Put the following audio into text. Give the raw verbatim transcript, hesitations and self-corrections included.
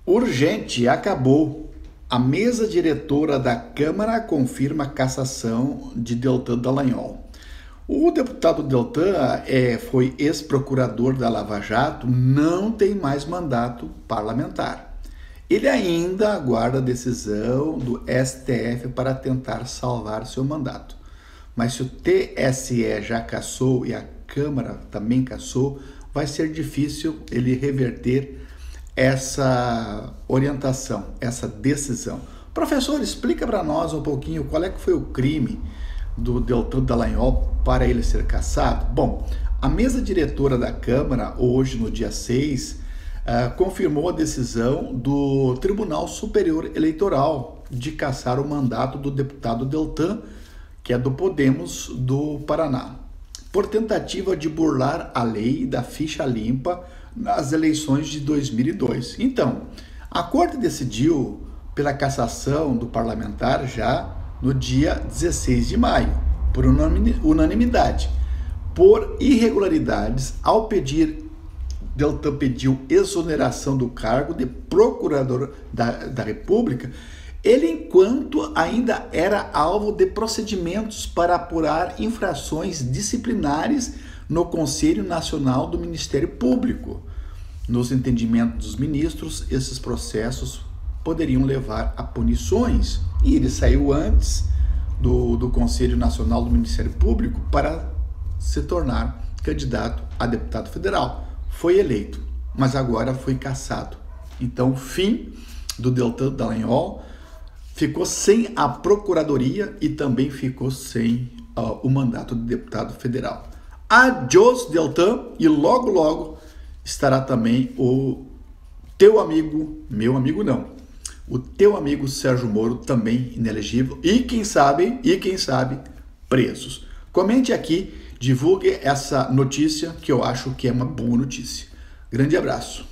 Urgente, acabou. A mesa diretora da Câmara confirma a cassação de Deltan Dallagnol. O deputado Deltan é, foi ex-procurador da Lava Jato, não tem mais mandato parlamentar. Ele ainda aguarda a decisão do S T F para tentar salvar seu mandato. Mas se o T S E já cassou e a Câmara também cassou, vai ser difícil ele reverter essa orientação, essa decisão. Professor, explica para nós um pouquinho qual é que foi o crime do Deltan Dallagnol para ele ser cassado. Bom, a mesa diretora da Câmara, hoje no dia seis, uh, confirmou a decisão do Tribunal Superior Eleitoral de cassar o mandato do deputado Deltan, que é do Podemos do Paraná, por tentativa de burlar a lei da ficha limpa nas eleições de dois mil e dois. Então, a Corte decidiu pela cassação do parlamentar já no dia dezesseis de maio, por unanimidade, por irregularidades ao pedir, Deltan pediu exoneração do cargo de procurador da, da República, ele enquanto ainda era alvo de procedimentos para apurar infrações disciplinares no Conselho Nacional do Ministério Público. Nos entendimentos dos ministros, esses processos poderiam levar a punições. E ele saiu antes do, do Conselho Nacional do Ministério Público para se tornar candidato a deputado federal. Foi eleito, mas agora foi cassado. Então, fim do Deltan Dallagnol, ficou sem a procuradoria e também ficou sem uh, o mandato de deputado federal. Adiós, Deltan, e logo, logo estará também o teu amigo, meu amigo não, o teu amigo Sérgio Moro também inelegível e quem sabe, e quem sabe, presos. Comente aqui, divulgue essa notícia que eu acho que é uma boa notícia. Grande abraço.